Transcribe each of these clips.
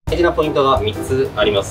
大事なポイントが3つあります。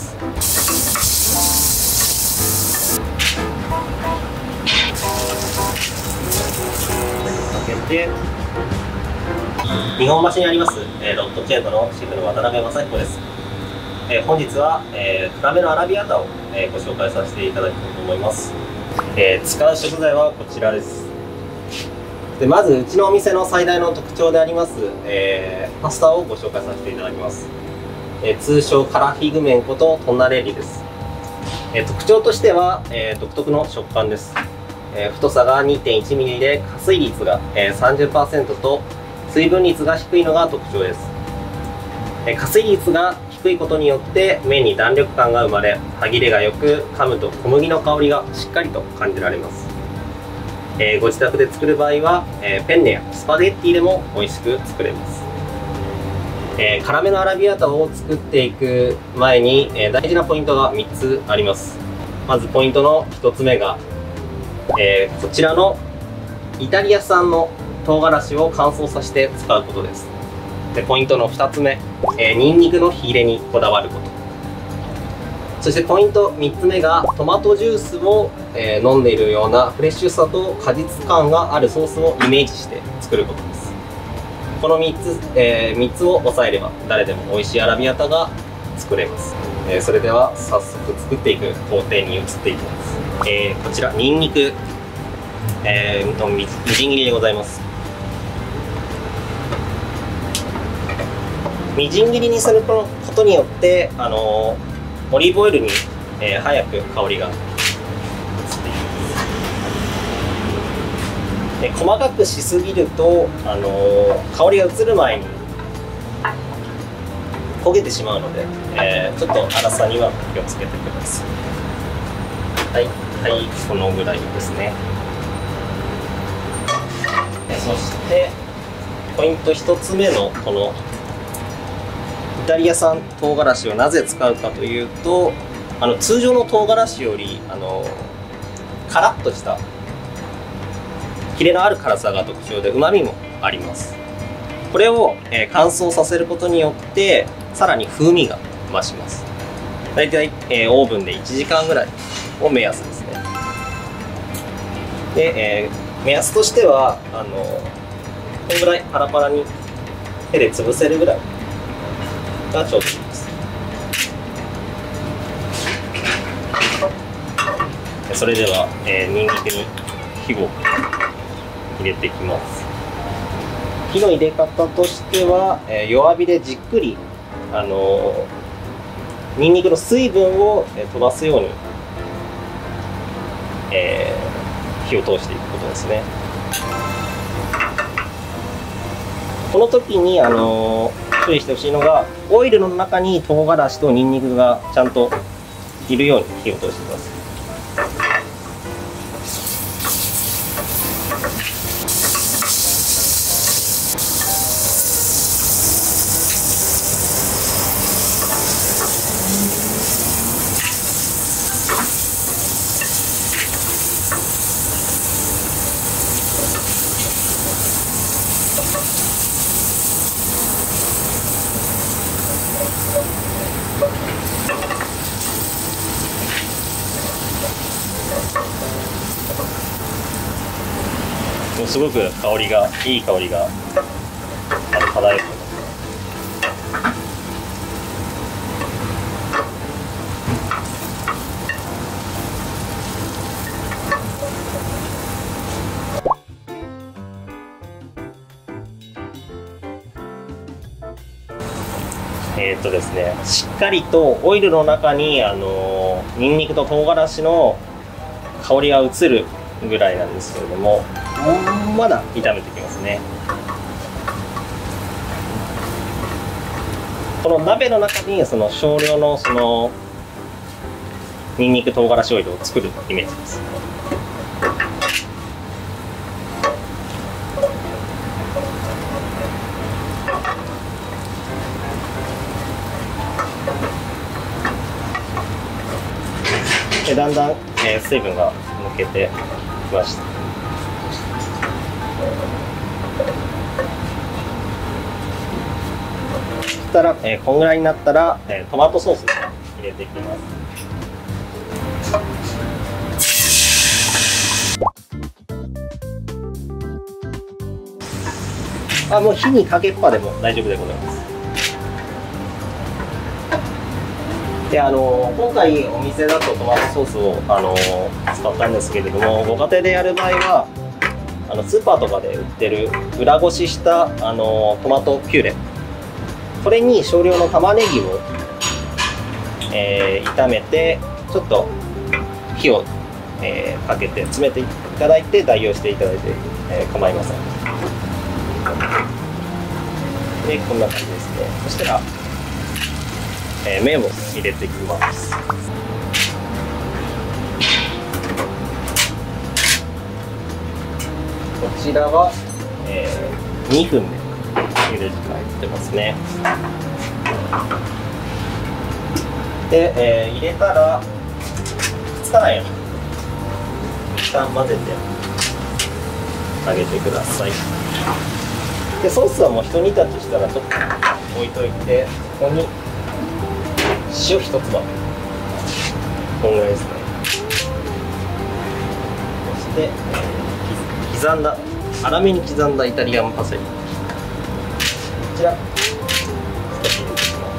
開けて、日本橋にあります、ロットチェーントのシェフの渡辺正彦です。本日は、深めのアラビアータを、ご紹介させていただきたいと思います。使う食材はこちらです。でまずうちのお店の最大の特徴であります、パスタをご紹介させていただきます。通称カラフィグ麺ことトンナレッリです。特徴としては、独特の食感です。太さが 2.1 ミリで加水率が、30% と水分率が低いのが特徴です。加水率が低いことによって麺に弾力感が生まれ、歯切れがよく、噛むと小麦の香りがしっかりと感じられます。ご自宅で作る場合は、ペンネやスパゲッティでも美味しく作れます。辛めのアラビアータを作っていく前に、大事なポイントが3つあります。まずポイントの1つ目が、こちらのイタリア産の唐辛子を乾燥させて使うことです。でポイントの2つ目、ニンニクの火入れにこだわること。そしてポイント3つ目がトマトジュースを、飲んでいるようなフレッシュさと果実感があるソースをイメージして作ることです。この3つを押さえれば誰でも美味しいアラビアータが作れます。それでは早速作っていく工程に移っていきます。こちらニンニク、のみじん切りでございます。みじん切りにすることによってオリーブオイルに、早く香りが移っていきます。細かくしすぎると、香りが移る前に焦げてしまうので、ちょっと粗さには気をつけてください。はい、このぐらいですね。そしてポイント1つ目のこのイタリア産唐辛子をなぜ使うかというと、通常の唐辛子よりカラッとしたキレのある辛さが特徴で、旨味もあります。これを、乾燥させることによってさらに風味が増します。だいたい、オーブンで1時間ぐらいを目安ですね。で、目安としてはこのぐらいパラパラに手で潰せるぐらいがちょうどいいです。それでは、ニンニクに火を入れていきます。火の入れ方としては、弱火でじっくりニンニクの水分を飛ばすように、火を通していくことですね。この時に注意してほしいのが、オイルの中に唐辛子とニンニクがちゃんといるように火を通してください。すごくいい香りが漂ってます。ですね、しっかりとオイルの中にニンニクと唐辛子の香りが移るぐらいなんですけれども、まだ炒めていきますね。この鍋の中に少量のニンニク唐辛子オイルを作るイメージです。でだんだん、水分が抜けてきました。蓋したら、こんぐらいになったら、トマトソース入れていきます。もう火にかけっぱでも大丈夫でございます。で今回お店だとトマトソースを使ったんですけれども、ご家庭でやる場合はスーパーとかで売ってる裏ごししたトマトピューレ、それに少量の玉ねぎを、炒めてちょっと火を、かけて詰めていただいて代用していただいて、構いません。でこんな感じですね。そしたら、麺を入れていきます。こちらは、2分で茹で時間いってますね。で、入れたらくっつかないように一旦混ぜてあげてください。でソースはもう一煮立ちしたらちょっと置いといて、ここに塩一つまみ、こんぐらいですね。そして、刻んだ粗めに刻んだイタリアンパセリ、こちら少し入れていきます。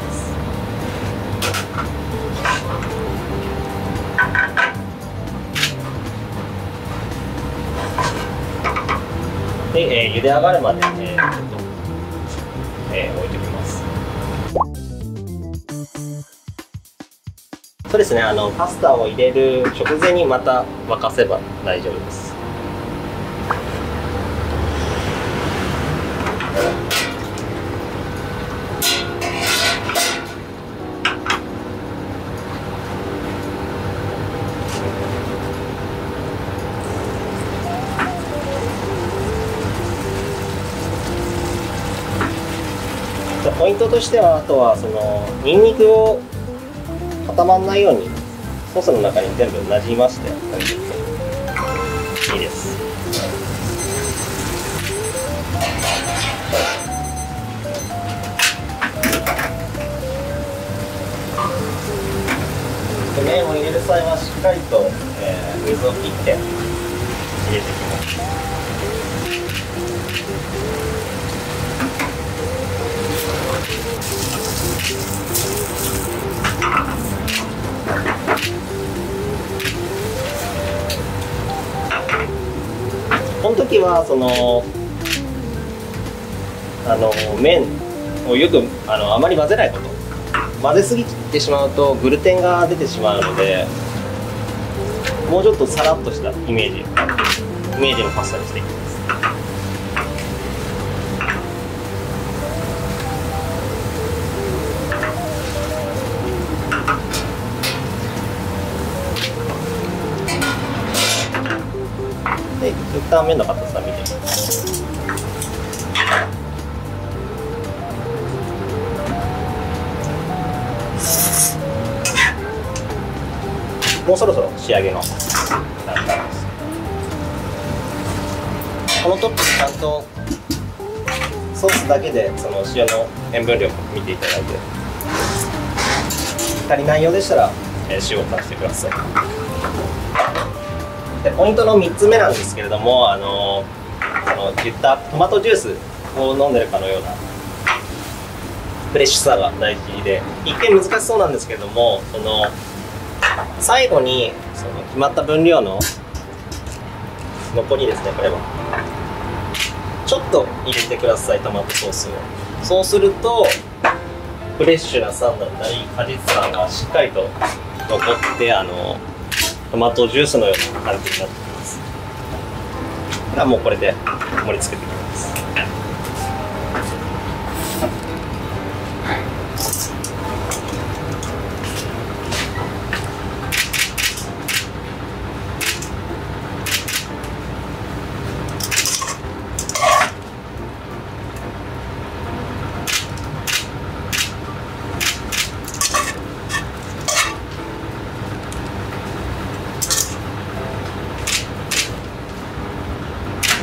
で、茹で上がるまで、ちょっと、置いておきます。そうですね、パスタを入れる直前にまた沸かせば大丈夫です。ポイントとしては、あとはニンニクを固まらないようにソースの中に全部なじましてあげていいです。で麺を入れる際はしっかりと、水を切って入れていきます。この時は麺をよくあまり混ぜないこと。混ぜすぎてしまうとグルテンが出てしまうので、もうちょっとサラッとしたイメージのパスタにしていきます。で、一旦麺の硬さ見てみます。もうそろそろ仕上げの段階です。この時ちゃんとソースだけでその塩の塩分量も見ていただいて、足りないようでしたら塩を足してください。でポイントの3つ目なんですけれども、言ったトマトジュースを飲んでるかのようなフレッシュさが大事で、一見難しそうなんですけれども、最後に決まった分量の残りですね、これはちょっと入れてください、トマトソースを。そうするとフレッシュな酸だったり果実感がしっかりと残ってトマトジュースのような感じになってきます。ではもうこれで盛り付けていきます。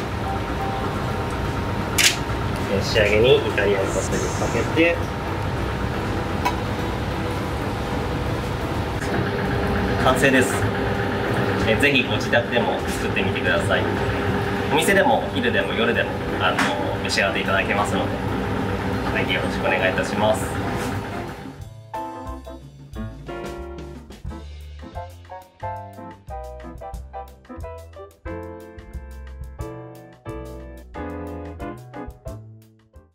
仕上げにイタリアンパセリをかけて、 完成です。ぜひご自宅でも作ってみてください。お店でもお昼でも夜でも召し上がっていただけますので、はい、よろしくお願いいたします。